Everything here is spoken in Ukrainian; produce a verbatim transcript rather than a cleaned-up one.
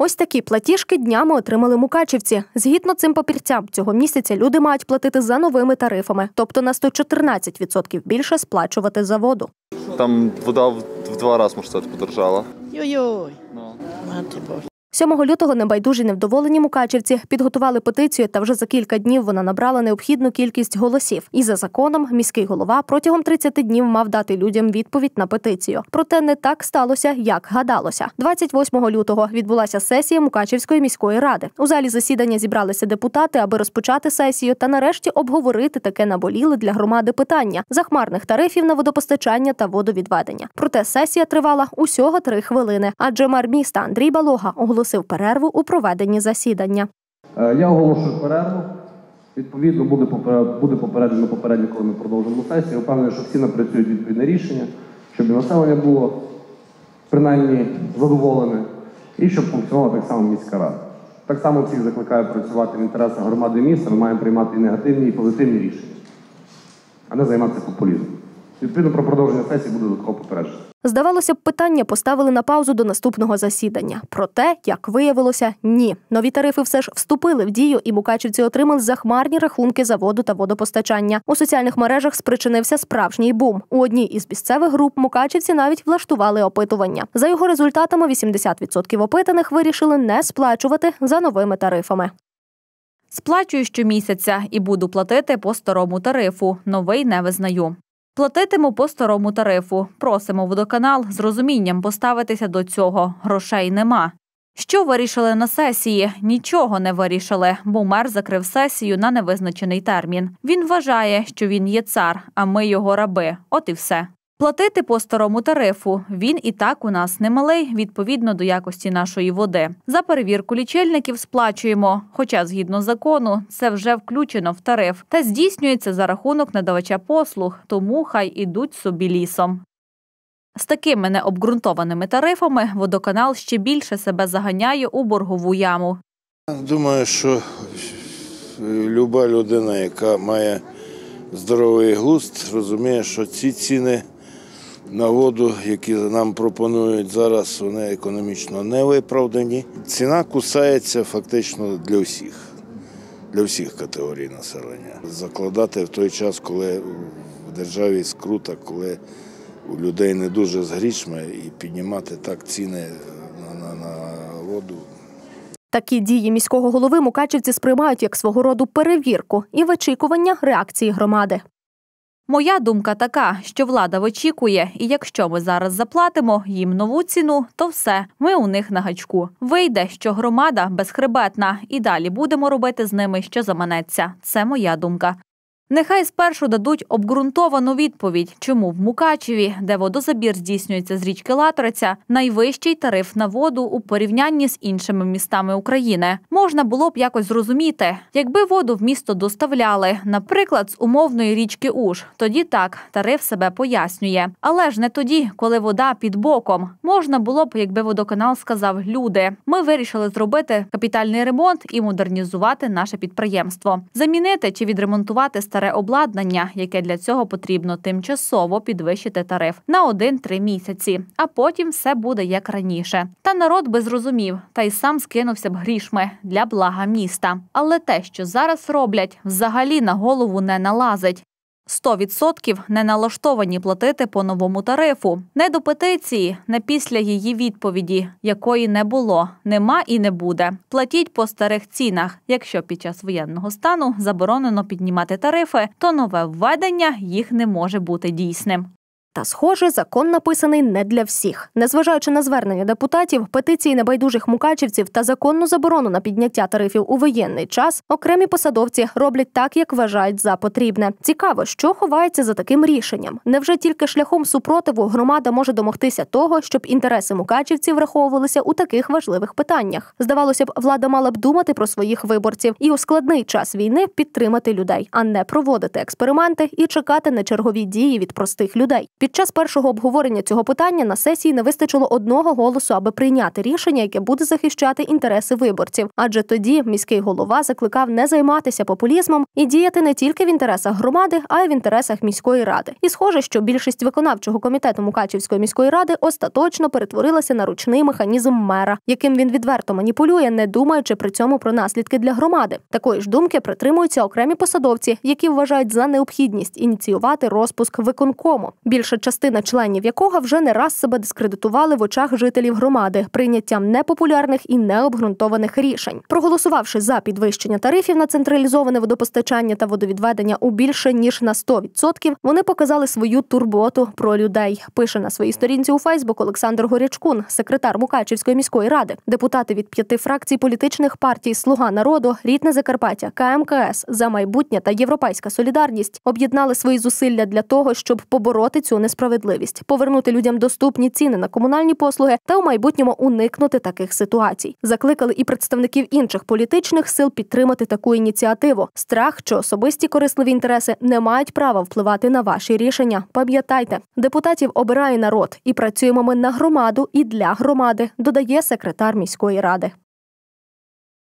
Ось такі платіжки днями отримали мукачівці. Згідно цим папірцям, цього місяця люди мають платити за новими тарифами, тобто на сто чотирнадцять відсотків більше сплачувати за воду. Там вода в два рази, можна сказати, подорожала. Йой-йой, мати Боже. сьомого лютого небайдужі невдоволені мукачівці підготували петицію, та вже за кілька днів вона набрала необхідну кількість голосів. І за законом міський голова протягом тридцяти днів мав дати людям відповідь на петицію. Проте не так сталося, як гадалося. двадцять восьмого лютого відбулася сесія Мукачівської міської ради. У залі засідання зібралися депутати, аби розпочати сесію та нарешті обговорити таке наболіле для громади питання – захмарних тарифів на водопостачання та водовідведення. Проте сесія тривала усього три хвилини, адже мер міста Андрій Балога оголосив перерву у проведенні засідання. Я оголошую перерву. Відповідно, буде, буде попереджено попередньо, коли ми продовжимо сесію. Впевнений, що всі напрацюють відповідне рішення, щоб і населення було принаймні задоволене і щоб функціонувала так само міська рада. Так само всіх закликаю працювати в інтересах громади міста. Ми маємо приймати і негативні, і позитивні рішення, а не займатися популізмом. Відповідно, про продовження сесії буде додатково попереджено. Здавалося б, питання поставили на паузу до наступного засідання. Проте, як виявилося, ні. Нові тарифи все ж вступили в дію, і мукачівці отримали захмарні рахунки за воду та водопостачання. У соціальних мережах спричинився справжній бум. У одній із місцевих груп мукачівці навіть влаштували опитування. За його результатами, вісімдесят відсотків опитаних вирішили не сплачувати за новими тарифами. Сплачую щомісяця і буду платити по старому тарифу. Новий не визнаю. Платитиму по старому тарифу. Просимо водоканал з розумінням поставитися до цього. Грошей нема. Що вирішили на сесії? Нічого не вирішили, бо мер закрив сесію на невизначений термін. Він вважає, що він є цар, а ми його раби. От і все. Платити по старому тарифу. Він і так у нас немалий, відповідно до якості нашої води. За перевірку лічильників сплачуємо, хоча, згідно закону, це вже включено в тариф та здійснюється за рахунок надавача послуг, тому хай ідуть собі лісом. З такими необґрунтованими тарифами водоканал ще більше себе заганяє у боргову яму. Думаю, що люба людина, яка має здоровий глузд, розуміє, що ці ціни на воду, які нам пропонують зараз, вони економічно не виправдані. Ціна кусається фактично для всіх, для всіх категорій населення. Закладати в той час, коли в державі скрута, коли у людей не дуже з грішми, і піднімати так ціни на, на, на воду. Такі дії міського голови мукачівці сприймають як свого роду перевірку і вичікування реакції громади. Моя думка така, що влада вичікує, і якщо ми зараз заплатимо їм нову ціну, то все, ми у них на гачку. Вийде, що громада безхребетна, і далі будемо робити з ними, що заманеться. Це моя думка. Нехай спершу дадуть обґрунтовану відповідь, чому в Мукачеві, де водозабір здійснюється з річки Латориця, найвищий тариф на воду у порівнянні з іншими містами України. Можна було б якось зрозуміти, якби воду в місто доставляли, наприклад, з умовної річки Уж, тоді так, тариф себе пояснює. Але ж не тоді, коли вода під боком. Можна було б, якби водоканал сказав: люди, ми вирішили зробити капітальний ремонт і модернізувати наше підприємство. Замінити чи відремонтувати старе обладнання, яке для цього потрібно тимчасово підвищити тариф на один-три місяці, а потім все буде як раніше. Та народ би зрозумів, та й сам скинувся б грішми для блага міста. Але те, що зараз роблять, взагалі на голову не налазить. сто відсотків не налаштовані платити по новому тарифу. Не до петиції, не після її відповіді, якої не було, нема і не буде. Платіть по старих цінах. Якщо під час воєнного стану заборонено піднімати тарифи, то нове введення їх не може бути дійсним. Та, схоже, закон написаний не для всіх. Незважаючи на звернення депутатів, петиції небайдужих мукачівців та законну заборону на підняття тарифів у воєнний час, окремі посадовці роблять так, як вважають за потрібне. Цікаво, що ховається за таким рішенням. Невже тільки шляхом супротиву громада може домогтися того, щоб інтереси мукачівців враховувалися у таких важливих питаннях? Здавалося б, влада мала б думати про своїх виборців і у складний час війни підтримати людей, а не проводити експерименти і чекати на чергові дії від простих людей. Під час першого обговорення цього питання на сесії не вистачило одного голосу, аби прийняти рішення, яке буде захищати інтереси виборців. Адже тоді міський голова закликав не займатися популізмом і діяти не тільки в інтересах громади, а й в інтересах міської ради. І схоже, що більшість виконавчого комітету Мукачівської міської ради остаточно перетворилася на ручний механізм мера, яким він відверто маніпулює, не думаючи при цьому про наслідки для громади. Такої ж думки притримуються окремі посадовці, які вважають за необхідність ініціювати розпуск виконкому, більша частина членів якого вже не раз себе дискредитували в очах жителів громади прийняттям непопулярних і необґрунтованих рішень. Проголосувавши за підвищення тарифів на централізоване водопостачання та водовідведення у більше ніж на сто відсотків, вони показали свою турботу про людей, пише на своїй сторінці у Фейсбук Олександр Горячкун, секретар Мукачівської міської ради. Депутати від п'яти фракцій політичних партій «Слуга народу», «Рідне Закарпаття», Ка Ем Ка Ес, «За майбутнє» та «Європейська солідарність» об'єднали свої зусилля для того, щоб побороти цю несправедливість, повернути людям доступні ціни на комунальні послуги та у майбутньому уникнути таких ситуацій. Закликали і представників інших політичних сил підтримати таку ініціативу. Страх, що особисті корисливі інтереси не мають права впливати на ваші рішення. Пам'ятайте, депутатів обирає народ, і працюємо ми на громаду і для громади, додає секретар міської ради.